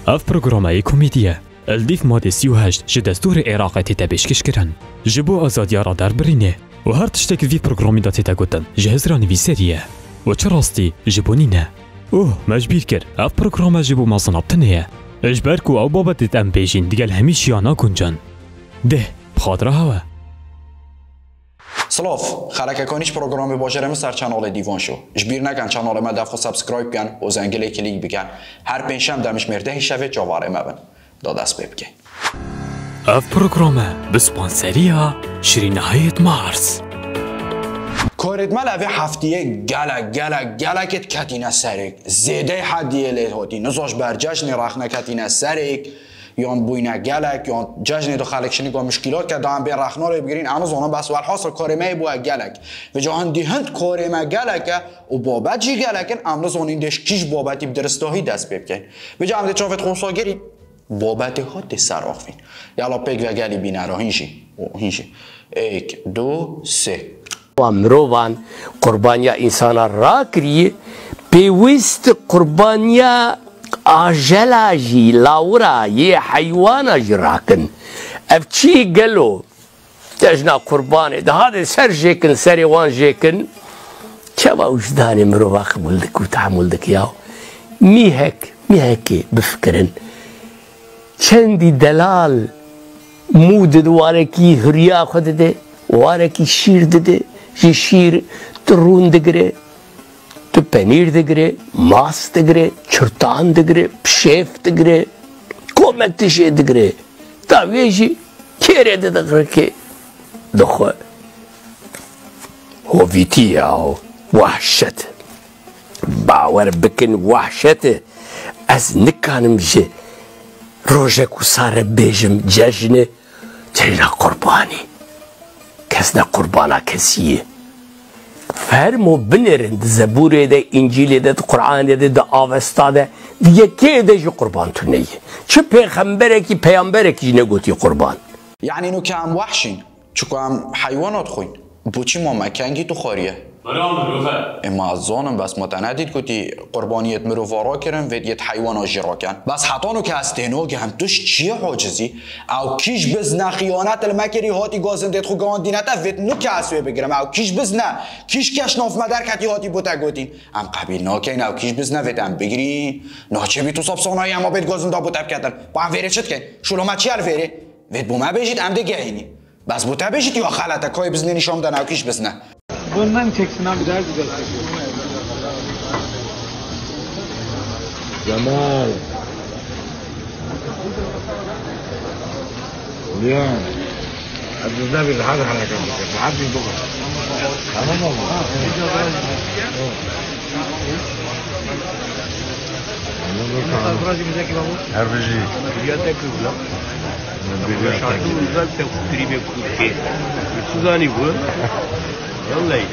اف برنامه کمدیه الدیف ماده 38 جه دستور عراق تیتا بشکش کرن جبو آزادیا را در برینه و هر تشتک وی پروگرامی دا تیتا گوتن جه هزرانی وی سریه و چه راستی جبو نینه مجبیر کرد اف برنامه جبو مازنابتنه اجبر کو او بابت ام بیجین دیگل همیش یانا کنجن ده بخاطر هوا سلاف خلک کنیش پروگرامی باجرم سر چنال دیوان شو اجبیر نکن چنال ما دفعه سابسکرایب کن و زنگله کلیک بکن هر پنجشنبه دمش مرده شوه جواره مبن دست ببکن اف پروگرامه بسپانسریا شیرین نهایت مارس کارت مال اوی هفتیه گلکت کتینه سرک زیده حدیه لیت هاتی نزاش بر جشن رخنه کتینه سرک یان بوینه گلک یان جشن دو خلکشنی که مشکلات که دارن بین رخنا رو بگیرین اما زانه بس والحاصل کارمه بو گلک و جهان دیهند کارمه گلکه و بابت جی گلکن امروز زانین دش کیش بابتی بدرستاهی دست ببکن و جهان دی چافت خونسا گیرید بابت ها دی سراخفین یالا پیگ و گلی بینه را هینشی 1 2 3 مروان قربانیا انسان را کریه پیوست قربانیا آجلا جی لاورا یه حیوانا جی راکن اف چی گلو تجنا قربانه ده هاده سر جیکن سر وان جیکن چوا وجدان مروان قبول دک و تعمل دک یاو میهک بفکرن چندی دلال مود وارکی هریا خود ده وارکی شیر ده جی شیر ترون دگره تو پنیر دگره ماس دگره چرتان دگره پشیف دگره کومک تشه دگره تا ویجی کیره ده دگره که دخوا هویتی او وحشت باور بکن وحشت از نکانم جه روژک و ساره بیجم جشنه تینا قربانی کس نه قربانا کسیه فرمو بنرند زبوره ده انجیل ده قرآن ده آوستا ده دیگه که ده جو قربان تو نیه چه پیغمبره کی پیامبره کی نگوتی قربان یعنی نو که هم وحشین چکو هم حیوانات خوین بوچی ما مکنگی تو خاریه اما از زانم بس ما تندید کتی قربانیت مروفارا کرن و یت حیوانا جرا کن بس حتانو که هستینو که هم توش چیه حاجزی او کیش بزنه خیانت المکری هاتی گازندت خو گاندینتا ویت نو که هستوی بگیرم او کیش بزنه کیش کشناف مدر کتی هاتی بوتا گوتین هم قبیل ناکین او کیش بزنه ویت هم بگیرین ناچه بی تو سابسانایی اما بیت گازنده بوتا بکتن با هم ویره چد کن شلومت چی الویره ویت بومه بشید هم ده گهینی بس بوتا بشید یا خلطه کای بزنه نشام دن او کیش بزنه bundan çeksin abi daha güzel. Cemal. Ulan. Abdullah bir rahat hareket ediyor. Rahat bir bakın. Tamam mı? Her bir şey. Riyad'da kızlar. Şarkı uzak da tribe kurke. Suzani bu. Vallahi.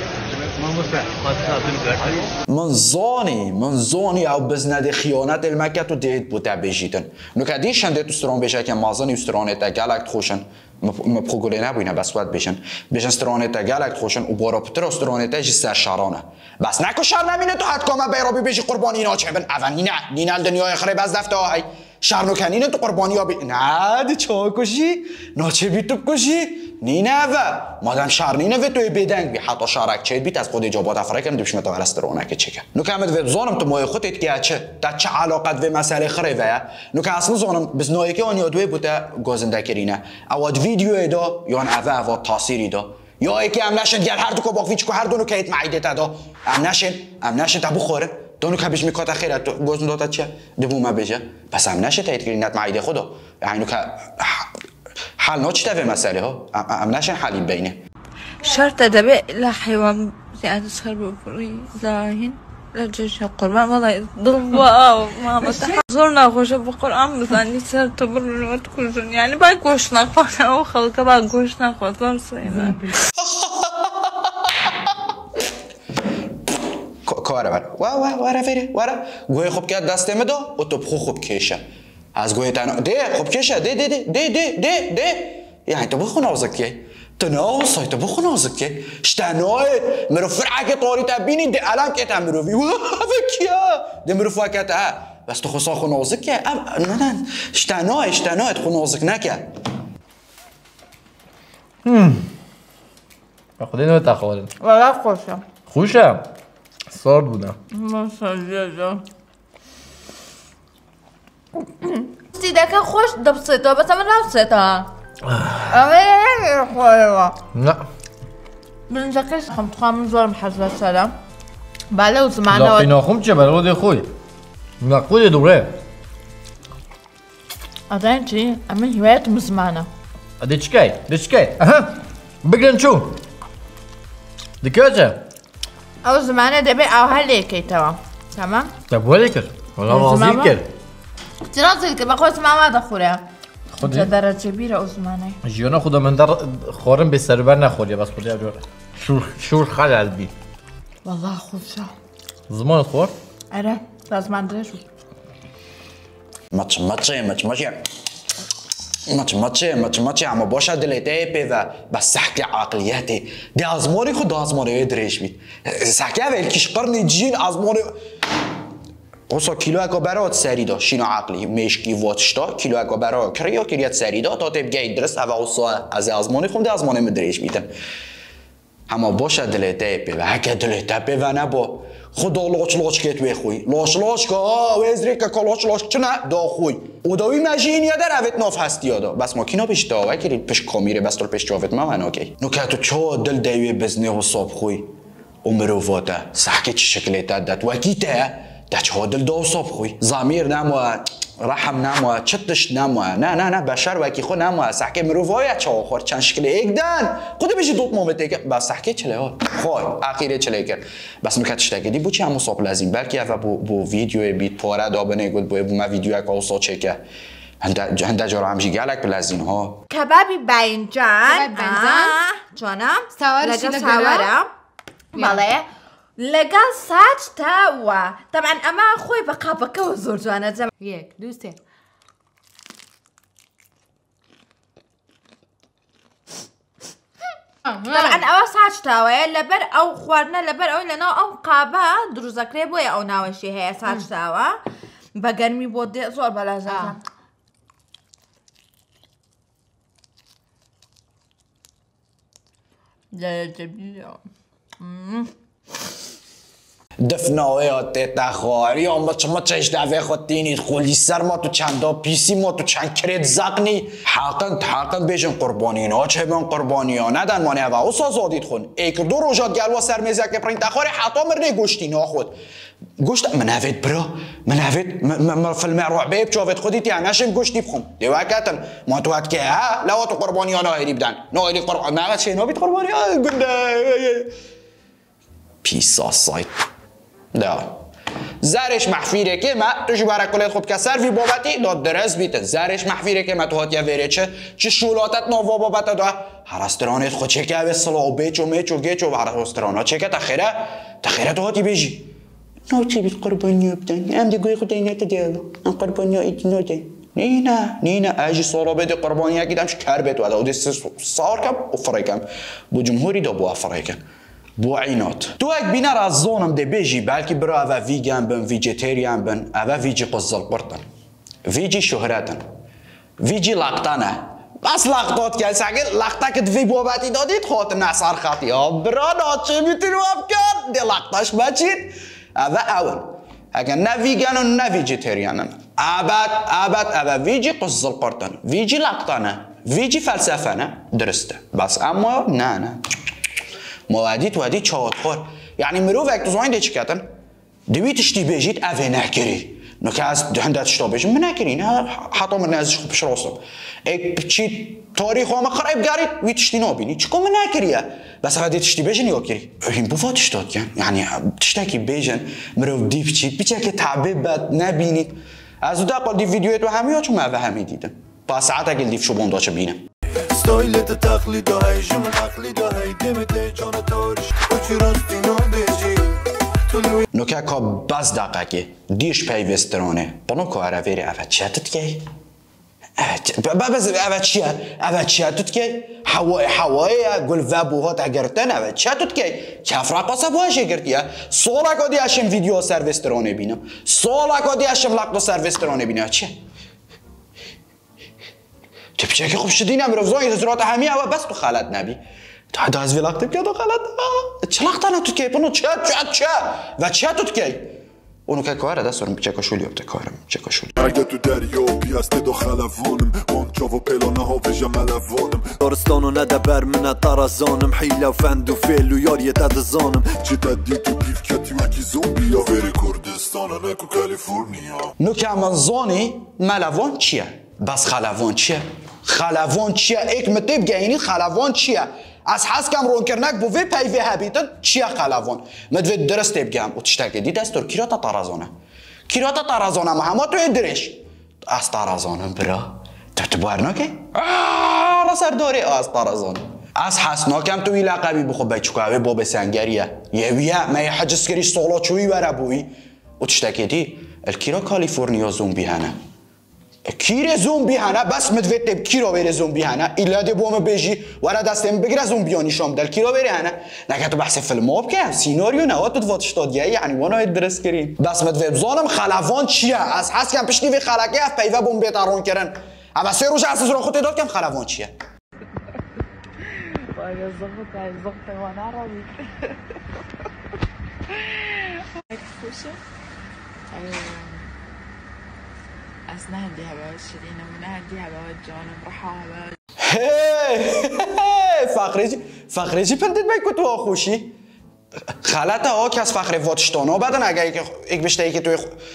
من زانی او بزنده خیانت المکت و دید بوده بجیدن نوکه دیشن دید استران بشه که مازنی استرانه تا گلکت خوشن مپروگوله نبوینه بس باید بشن استرانه تا گلکت خوشن و بارا پتر استرانه تا جی سر شرانه بس نکو شر نمینه تو حد کامه بیرابی بشی قربانی اینا چه بن اول نینه دنیای خره بز دفته آهی شر نکنینه تو قربانی ها بی نه دی چا کشی ناچه بی تو کشی نینه و مادم شر نینه و توی بدنگ بی حتی شرک چه بیت از خود اجابات افره کنم دوشنه تا ورسترانه که چه کن نوکه همه دوید زانم تو مای خودت که چه تا چه علاقت و مسئله خره و نوکه اصلا زانم بزنایی که آنیا دوی بوده گازنده کرینه اواد ویدیو دا یا اواد تاثیری دا یا ای که هم نشن گل هر دو که باقوی چکو هر دونو که ایت معیده تا دا هم نشن تا بخوره دونو که بیش میکات خیرت گازنده تا چه دوما بجه پس هم نشه تا ایت کرینت معیده خدا یعنی که حل ناچ تفه مسئله ها هم نشن حلی بینه شرط دبي لا حيوان زيادة صخر بفري لاهين لا جيش القربان والله ضواو ما زورنا خوش بقرآن بزني سر تبر الوقت كلشون يعني باقوش نخوان أو خلق باقوش نخوان زور سيدا کاره بر واره فیری واره گوی خوب که دسته مدا و تو بخو خوب کشه از گوی تنها ده خوب کشه ده یعنی تو بخو نازک که تناوصي تو بخو نازك كي شتانوي مرو فرعك طوري تابيني دي الان كي تعملوا في وافكيا دي مرو فاكتا بس تو خصا خو نازک که نه اشتناه خو نازک نکه خودی نو تخوالن والله خوشم خوشم سارد بودم ماشاءالله سیدک خوش دبسته بس من نفسته خواه نه بنجاكش خم زور محزبة سلام بله وزمانه لاقی ناخوم چه برای خوی نقود دوره أظن شيء أما هوايات مزمانة دشكي اها بقرن شو دكاجة أو زمانة دبي أو هليكي تمام طب وليكر والله العظيم كر تنازل كده بخوص ما دخوله خودی درجة كبيرة أو زمانة جیانا خدا من در خورم به سربر نخوری بس خودی اجور شور خلال بی والله خوشة زمان خور أره لازم عندنا شو مچ اما باشه دلته پیدا بس سحک عقلیته دی ازماری خود ازماری درش بید سحک اول کیش قرن جین ازماری اوسا کیلو اگه برات سریدا شینو عقلی مشکی واتشتا کیلو اگه برات کریا کریت سریدا تا تب گید درست اول اوسا از ازمانی خود دی ازمانی مدرش بیدن اما باشه دلته پیدا هک دلته پیدا نبا خدا لاش کت بخوی لاش که وزری که لاش چه نه دا خوی او داوی ماشین یا در اوت ناف هستی یادا بس ماکینا پیش داوی کرید پیش کامیره بس پیش جاوت ما من اوکی نو که تو چا دل دیوی بزنه و صاب خوی عمرو وادا سحکه چه شکلی داد وکیته ده چه دل داو صاب خوی ضمیر نمو رحم نمو چتش نمو نه بشر وکی خو نمو سحکه مرو وای چا آخر چند شکل اگدن خود بشی دوت مومته که بس سحکه چله ها خوای اخیره چله کرد بس نکتش تگیدی بو چی همو صاب لازم بلکه اول بو ویدیو بیت پاره دابنه گود بو ما ویدیو اکا اوسا چکه هنده جارو همشی گلک بلازین ها کبابی باینجان جانم سوار سوارم بله لقال ساج تاوا طبعا اما اخوي بقى بكا وزور جوانا زمان یک دو سه طبعا اوا ساج تاوا لبر او خوارنا لبر او لنا او قابا دروزا كريبو يا او ناوشي هي ساج تاوا بقرمي بودي زور بلا زمان لا جميل دفناوی آتیتا خواری اما چما چش دفعه خود دینید خولی سر ما تو چندا پیسی ما تو چند کرد زقنی حقا بیشن قربانین ها چه بین قربانی ها ندن مانه و او سازادید خون ایکر دو روژاد گلوا سر میزه که پرین تخواری حتا مرنه گوشتین ها خود گوشت من هفید برا من هفید من فیلم رعبه بچاوید خودی تی نشن گوشتی بخون دیوکتن ما تو هد که ها لوا تو قربانی ها نایری بدن نایری قربانی ها چه نابید قربانی ها گنده پیسا سایت دا زرش محفیره که ما توش برکلت خود کسر وی بابتی داد درست بیت زرش محفیره که ما تو هات یا ویره چه شولاتت نوا بابت دا هر استرانت خود چه که به صلاح بیچ و میچ و گیچ و هر استرانا چه که تخیره تو هاتی بیجی نو چی بیت قربانی بدن هم دیگوی خود اینت دیالو هم قربانی ایتی نو دی نه اجی سالا بده قربانی اگه دمش کر بیت و دا اودی سار کم و فرای کم بو جمهوری دا بو افرای کم بو عینات تو اگه بینر از زونم ده بیجی بلکه برا اوه ویگن بن ویجیتریان بن اوه ویجی قزل برتن ویجی شهرتن ویجی لقتنه بس لقتات که ساگه لقتا که دوی بابتی دادید خاطر نصر خطی ها برا ناچه میتونی واب کرد ده لقتاش بچید اوه اول اگه نه ویگن و نه ویجیتریانن ابد اوه ویجی قزل برتن ویجی لقتنه ویجی فلسفه نه درسته بس اما نه موادی تو هدی چهات خور یعنی مرو وقت زاین ده چکتن دوی تشتی بیجید اوه نکری نکه از هنده تشتا بیجید من نکری نه حتی من ازش خوب شراستم ایک چی تاریخ هم خراب گرید وی تشتی نابینی چکو من نکریه بس هدی تشتی بیجن یا کری این بوفا تشتاد کن یعنی تشتاکی بیجن مرو دی بچید بیچه که تعبیب بد نبینید از اون قال دی ویدیویت و همی ها چون من همی دیدم با ساعت اگه دیف شو بوندا چه بینم ستایلت تقلیده های جمع عقلیده های دمته جان تارش کچی راستینا بیجی نوکه که بس دقیقه دیش پیوسترانه بانو که عرفیری اوه چهتت که بس أبد شيء تتكي حواي قول فابوها تقرتن أبد شيء تتكي كيف راقصة بواش قرتيها صورة كودي أشم فيديو سيرفيس تروني بينا صورة كودي أشم لقطة سيرفيس تروني بينا چه تبچه که خوب شدی نمیرفت زوی زرات همیه و بس تو خالت نبی تا از ویلاق تبکه تو خالت چه لقطه نه تو کی پنو چه و چه تو کی اونو که کاره دستورم چه کاشولی ابته کارم چه کاشولی اگه تو دریابی هست دو خلفانم مانچا و پلانه ها ویژه ملوانم دارستانو نده بر من طرزانم حیله و فند و فیل و یاری تدزانم چه تدی تو گیف کتی وکی زومبیا ویری کردستان نکو کالیفورنیا نو که من زانی ملوان چیه بس خلوان چیه خلوان چیه ایک متیب گینی خلوان چیه از حس کم رون کرنک بو وی پیوی هبیتن چیه خلوان مدوی درست بگم و تشتاکی دی دستور کیراتا طرزانه مهما توی درش از طرزانم برا تو بارنا که را سر داری از طرزانه از حسناکم توی لقبی بخو بچکاوی باب سنگریه یویه می حجز کری سولا چوی وره بوی و تشتاکی دی الکیرا کالیفورنیا زومبی هنه کیر زومبی هنه بس مدویت کیرا بره زومبی هنه ایلاده بوم بجی ولا دستم بگیره زومبیانی شام دل کیرا بره هنه نگه تو بحث فیلم ها بکن سیناریو نه تو دواتش دادیه یعنی وانا درست کرین بس مدویت زانم خلوان چیه از حس کم پشتی وی خلقه اف پیوه بوم بیترون کرن اما سه روز اساس رو خودت داد کم خلوان چیه وای زغط وانا عربي خوشه أصلا هدي هبا شيرين ومن هدي هبا جانم رحابا فخریجی پندید باید تو خوشی خالته ها که از فخر واتشتانا بدن اگر یک بشته که توی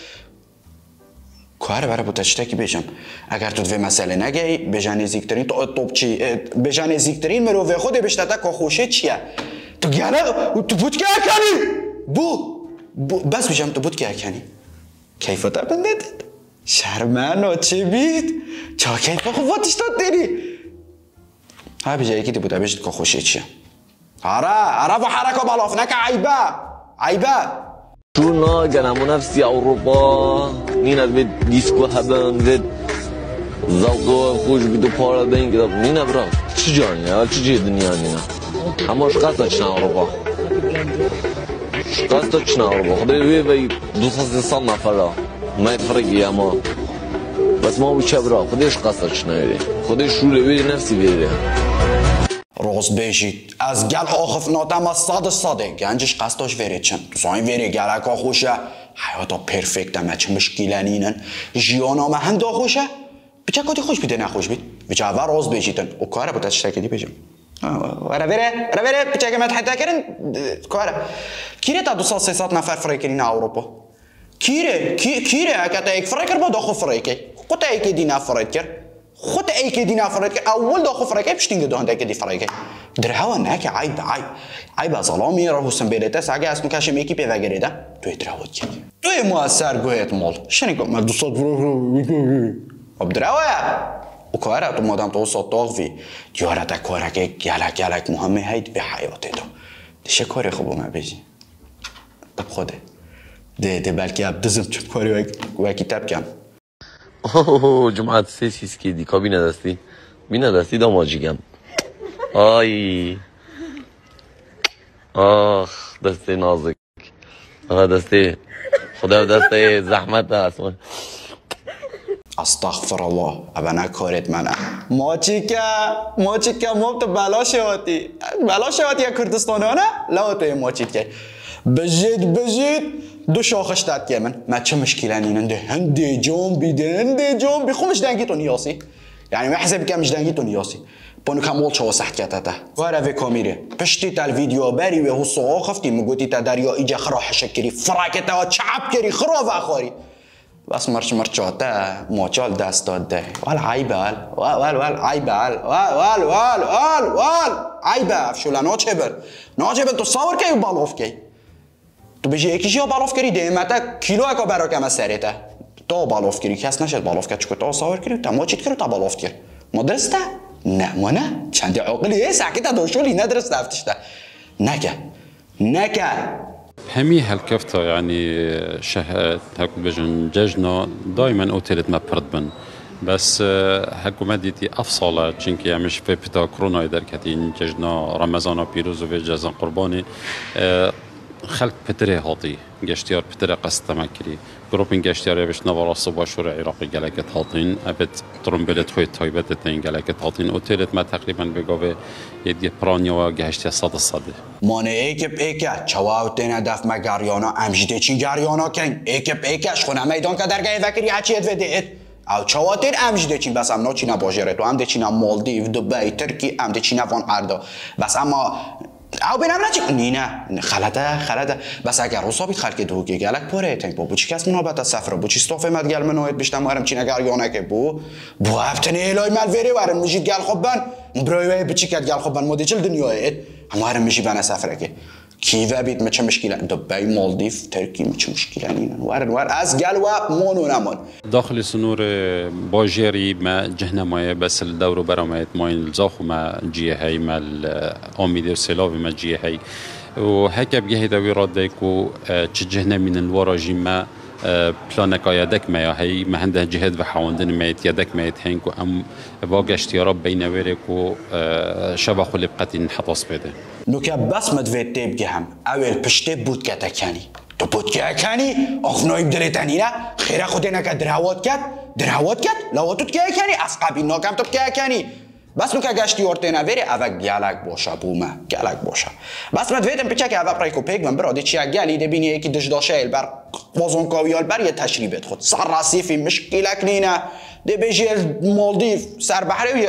کاره برای بودشته که بیشن اگر تو دوی مسئله نگی بیشن ازیکترین تو چی بیشن ازیکترین مروفه خود بشته تا که خوشه چیه تو گنه تو بود که اکنی بو بس بیشم تو بود که اکنی کیفتا پندید شرمانو چه بید؟ چا کیفا خوب واتش داد دیری؟ ها بجایی که دی بوده بجید که خوشه چیه؟ آره و حرکا بالاف نکه عیبه شو ناگنم نفسی اوروبا نیند به دیسکو هبن به زوقو خوش بیدو پارا دین گداب نیند برا چی جانیه؟ چی جه دنیا نینا؟ اما شقاستا چنا اوروبا شقاستا چنا اوروبا خدای وی 200 نفره ما يتفرق اما بس ما بچه برا خودش قصدش نمیده خودش شوره ویده نفسی بیده روز بیشید از گل آخف ناتم از صاده گنجش قصدش ویرید چن زاین ویره گلکا خوشه حیاتا پرفکت همه چه مشکلانینن جیانا ما هم دا خوشه بچه کدی خوش بیده نخوش بید بچه اول روز بیشیدن او کاره بوده تشتاکی دی بیشم ورا بره بچه که متحده کرن کاره کیره تا 200-300 نفر فرای کرین اوروپا کیره اگه ایک فرای کرد با داخل فرای کرد خود ایک دینا فرای کرد اول داخل فرای کرد پشتینگ دهنده ایک دی فرای کرد در هوا نه که عیب ظلامی را حسن بیلیتس اگه اسم کشم یکی پیوه گریده توی در هوا کرد توی موثر گوهت مال شنی کن من 200 اب در هوا او کاره تو مادم تو صداق وی دیاره تا کاره که گلک مهمه هید به حیاته دو دیشه کاری خوبه من بیجی طب خوده ده بلکه ابدزم چون کاری وکی تب کم جمعات سیسیس که دی کابی ندستی داماجیگم آی آخ دسته نازک آخ دسته خدا دسته زحمت هست استغفر الله ابنا کارت منه ماچیکه مبت بلا شواتی یا کردستانه نه لا توی ماچیکه بجید دو شاخش داد که من چه مشکلانی ننده هندی جنبی خومش دنگی تو نیاسی یعنی من حسب که مش دنگی تو نیاسی بانو کمال چه واسحت کتاته واره وی کامیره پشتی تل ویدیو بری و حسو خفتی مگوتی تا دریا ایجا خراه شکری فراکت و چعب کری خراه اخاری بس مرچاته ماچال دست داده وال عیبه عیبه افشولا ناچبر تو صور که بالاف که تو بجی یکیشی ها بالاف کری دیمتا کیلو اکا برا کم سریته تا بالاف کری کس نشد بالاف کرد چکو تا صور کری تا ما چیت کری تا بالاف کر ما درسته؟ نه ما نه چندی عقلی ساکتا دوشولی ندرسته افتشته نکه همي هالكفتا يعني شهات هاك بجن ججنا دائما اوتيلت ما بردبن بس حکومت دیتی افصاله چونکه همش به پتا کرونا در کتین جشن رمضان پیروز و جشن قربانی خلق پتره هاتی گشتیار پتره قصد مکری گروپین گشتیاری بهش نوارا صبح شور عراقی گلکت هاتین ابد ترمبلت خوی تایبت تین گلکت هاتین اوتیلت ما تقریبا بگاوه یه پرانیا و گشتی 100 مانه ایکپ چواو تین دف مگاریانا امجده چین گاریانا کن ایکپش خونه میدان که درگاه وکری هچیت ودید او چواتر امجده چین بس هم ناچینا باجره تو هم ده چینا مالدیو دبی ترکی هم ده چینا وان اردا بس اما او بینم نچی نه خلطه بس اگر حسابیت خلق دوگی گلک پره تنگ بو چی کس منابت سفر بو چی استوفه مد گل منوید بیشتر مارم چی نگر یانه که بو هفتنه الهی مل ویری وارم میشید گل خوبن برای بچی کد گل خوبن مودی چل دنیایت اما هرم میشی بنا سفره که کیوه بیت مچه مشکله دبی مالدیف ترکی مچه مشکله نینن وار از گل و مونو نمون داخل سنور باجری ما جهنمایه بس الدور برامایت ماین الزاخو ما جیه هی ما آمیده و سلاوی ما جیه هی و هکه بگه دوی راد دیکو چه جهنمین الوراجی ما پلانک یادک ما هی ما هنده جهد و حواندن میت یادک میت هنگو ام واقعشتی راب بینویره کو شبه خلی بقتی حطاس بده نوکه بس مدوید تیب گهم اول پشته بود که تکنی تو بود که اکنی آخنایی بدلیتنی نه خیره خودی نکه درهوات کد لواتوت که اکنی از قبیل ناکم تو که اکنی بس نوکه گشتی ارته نویری اوه گلک باشه بومه گلک باشه بس مدویدم پیچه که اوه پریکو پیگ من براده چیه گلی ده بینی یکی دشداشه البر بازون کاویال بر یه تشریبت خود سر رسیفی مشکلک نینه ده بیجی مالدیف سر بحری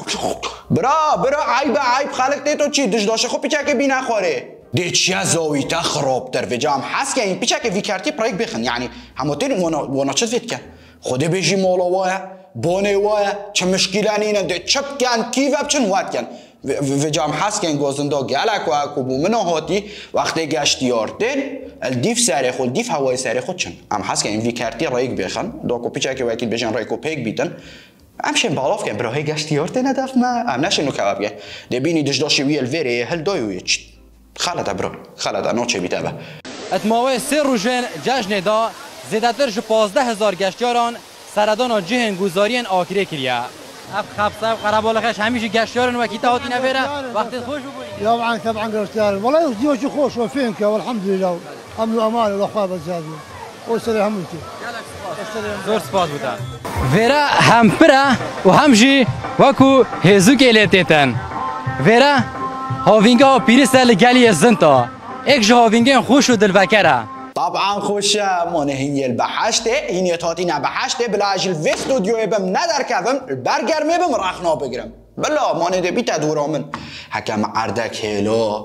برا عیب خلق ده تو چی دشداشه خود پیچه که بی نخواره ده چیه زاویته خرابتر و جام هست که این پیچه که ویکرتی پرایک بخن یعنی هموتین وانا چه وید کن خوده بیجی مالا وایه بانه وایه چه مشکله نینه ده چپ کن کی وب چن واد کن و جام هست که این گازنده گلک و اکوبو منو هاتی وقتی گشتی آرتن الدیف سری خود دیف هوای سری خود چن هم هست که این ویکرتی رایک بخن داکو پیچه که وکیل بجن رایکو پیک بیتن همشن بالاف کن برای گشتی آرتن ندف ما هم نشنو که وابگه ده بینی دشداشی ویل ویره هل دایوی چت خالده برا خالده نوچه بیته با اتماوی 3 روزن جشن دا زیادتر جو 15,000 گشتیاران سردان جهن گذارین آکره کریا اف خبصه قربالخش همیشه گشتیارن و کیتا هاتی نفره وقتی خوش بودی طبعا گشتیار والله يوجي خوش وفينك والحمد لله امن وامان الله خاب الزادي وسلام همتي زور سپاس بودن ورا هم پره و همجی وکو هزو کلیتن ورا هاوینگا پیرسل گلی زنتا ایک جا هاوینگا خوش و دلوکره طبعا خوشه مانه هینیل بحشته هینی تاتی نبحشته بلا اجل في استودیو بم ندر کفم برگر میبم رخنا بگیرم بلا مانه ده بیت دورامن حکم اردک هلا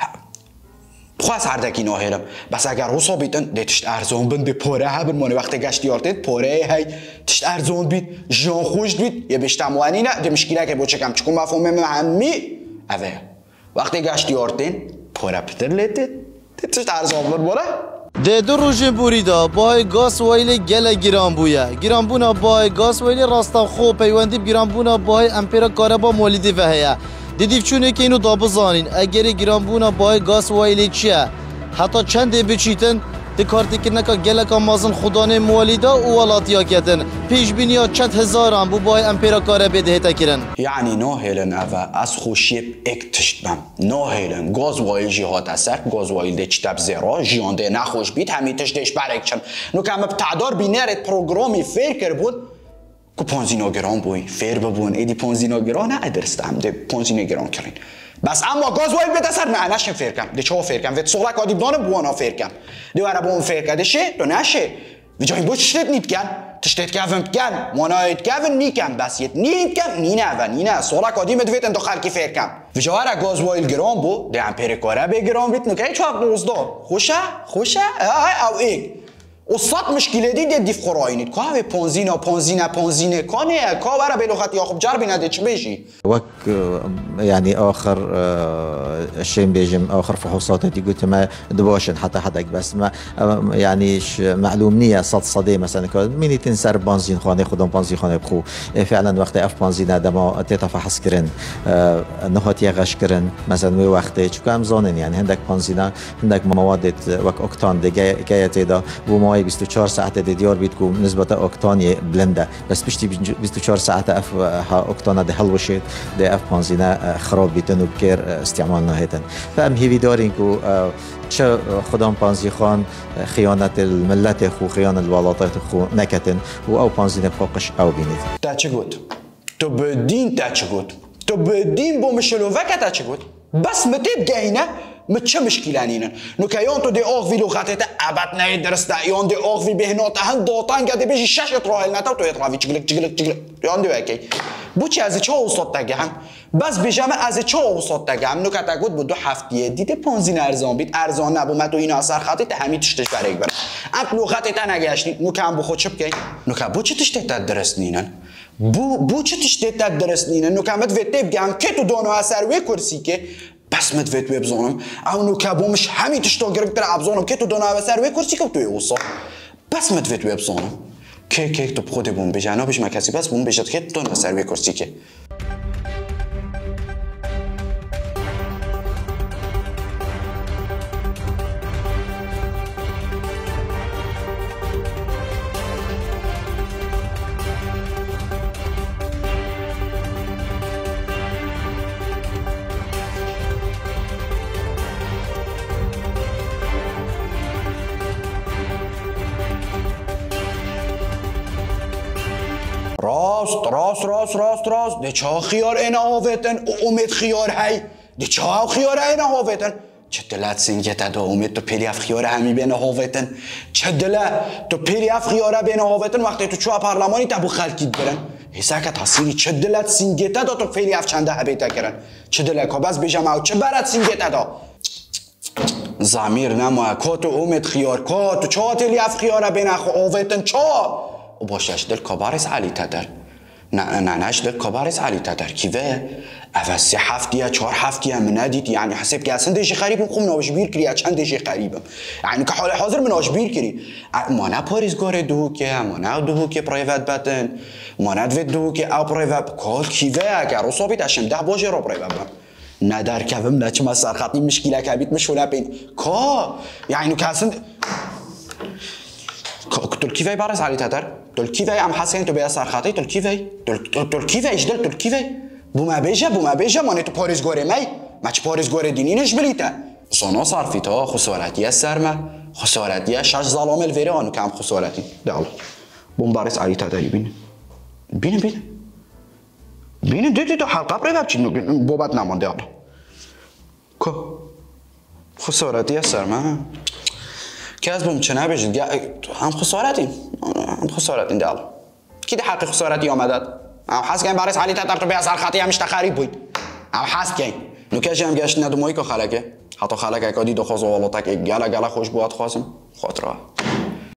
خواست اردکی ناهلم بس اگر حساب بیتن ده تشت ارزون بند پاره هبن مانه وقت گشتی آرتید پاره هی تشت ارزون بیت جان خوش بیت یه بشتموانی نه ده مشکله که بوچکم چکم مفهومه همی اوه وقتی گشتی آرتین پاره پتر لیتید تشت ارزون بند باره ده 2 روز بوریدا بای گاز ویل گله گیران بویا گیران بونا بای گاز ویل راستا خو پیوندی گیران بونا بای امپیرا کاربا مولیدی وهیا دیدیف چونه که اینو دابزانین اگر گیران بونا بای گاز ویل چیه حتی چند بچیتن ده کارتی که نکا گله کا مازن خدانه مولیدا و ولاتیا کردن پیش بینیا چند هزاران بو بای امپیرا کاربا دهتا کردن یعنی ناهلن اوه از خوشیب اکتشت بم ناهلن گاز وایل جهات اثر گاز وایل ده چتب زیرا جیانده نخوش بید همیتش دهش برک چم نو که همه بتعدار بینرت پروگرامی فکر بود که 15 گران بوی فیر ببون ایدی 15 گران نه ادرستم ده 15 گران کرین بس اما گاز وایل بیت اثر نه نشم فیر کم ده چه فیر کم وید سوغلک آدیب دانم بوانا فیر کم ده وره بون فیر کده شه دو نشه و جایی بود چشتت نید کن تشتت کفم کن منایت کفن نیکم بس یت نید کم نینه سوغلک آدیم دویت اندو خلکی فیر کم و جواره گاز وایل گران بو ده امپیر کاره به گران بیت نو که چاق دوزدا خوشه او ایک و صد مشکله دیده دیف خراینید که هاوی پونزینه کانه که وره به لغت یاخب جربی نده چه بیشی وك يعني آخر شيء بيجم آخر فحوصات دي قلت ما دباشن حتى حدك بس ما يعني معلوم نية صدي مثلا ميني تنسر بنزين خانه خدام بنزين خانه بخو فعلا وقت اف بنزين هذا ما تتفحص كرن نهات يغش كرن مثلا وقت شو كم زانن يعني عندك بنزين عندك مواد وك اوكتان دي جايه تدا وما مای 24 ساعت دیار بید که نسبت اکتانی بلنده بس پشتی 24 ساعت اف اکتانا ده حل وشید ده اف بنزینه خراب بیتن و بکر استعمال نهیتن فهم هیوی دارین که چه خدام بنزی خان خیانت الملت خو خیانت الولاتات خو نکتن و او بنزینه بقش او بینید تا چه گفت تو بدین تا چه گفت تو بدین بو مشلو وقت تا چه گفت بس متب گینه متش مشكلانين نو كيون تو دي اوغ فيلو غاتيتا ابات ناي درس تا يون دي اوغ في بهنوت هن دوطان قاعد بيجي الشاشه تروح لنا تو يطلع تشغلك يون دي اوكي بوچ از چه وسط تگم بس بیجام از چه وسط تگم نو کتا گفت بود 7 دیده پونزین ارزان بید ارزان نبود تو این اثر خاطی همین تشتش برای بر ام لغت تا نگاشتی نو کم بخود چپ کی نو که بو چه تشت درس نینن بو چه تشت درس نینن نو کمت وتب گم که تو دونو اثر و کرسی که بس مدفت ببزانم او نو کبومش همین تشتا گرفت در ابزانم که تو دونو اثر و کرسی که توی وسط بس مدفت ببزانم که تو خود بون به جنابش مکسی بس بون بجد که دونو اثر و کرسی که راست ده چا خیار اینا هاویتن امید خیار هی ده چا خیار اینا هاویتن چه دلت سنگت دا امید تو پیری اف خیار همی بین هاویتن چه دلت تو پیری اف خیار بین هاویتن وقتی تو چوا پارلمانی تبو خلکید برن حساکت حسینی چه دلت سنگت دا تو پیری اف چنده هبیتا کرن چه دلت که بس بیجم او چه برد سنگت دا زمیر نما کاتو امید خیار کاتو چا تلی اف خیار بین هاویتن چا و باشش دل کبارس علی تدر نه نش دل کبارس علی تدر کیوه اول 3 هفته 4 هفته من ندید یعنی حسب که اصلا دیشی خریبم خوب ناش بیر کری چند دیشی خریبم یعنی که حال حاضر من ناش بیر کری ما نه پاریزگار دو که ما نه دو که پرایوت بتن ما نه دو که او پرایوت کال کیوه اگر رسابیت اشم 10 باشه رو پرایوت بم نه در کفم نه چه مسر خطی مشکل کبیت مشوله بین کا یعنی که اصلا ترکیه بارس علی تدر ترکیه ام حسین تو به اثر خاطی ترکیه ايش دل ترکیه بوما بیجا مانه تو پاریزگوره ما چه پاریزگوره دینینش بلیته صنا صرفیتا خسارتی سرما خسارتی شش ظلام الویره آنو کم خسارتی دال بوم بارس علی تدری بینه دیدی تو حلقه برای چی بابت نمانده آنو که خسارتی سرما که از بوم چه نبیشید هم خسارتیم دال کی ده حق خسارتی آمدد هم حس کنیم بارس حالی تطرق به اثر خطی همش تخریب بود هم حس کنیم نوکه جمع گشت ندومایی که خلقه حتی خلقه که دید و خوز و والاتک گله خوش بود خواسم خاطره